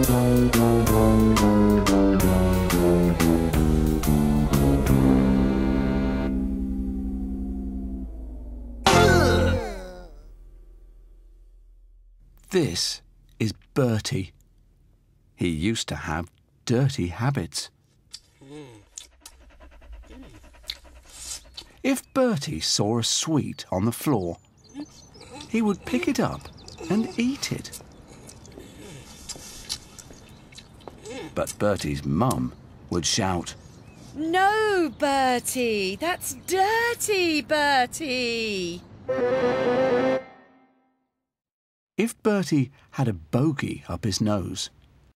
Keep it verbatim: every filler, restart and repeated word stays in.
This is Bertie. He used to have dirty habits. If Bertie saw a sweet on the floor, he would pick it up and eat it. But Bertie's mum would shout, "No, Bertie! That's dirty, Bertie!" If Bertie had a bogey up his nose,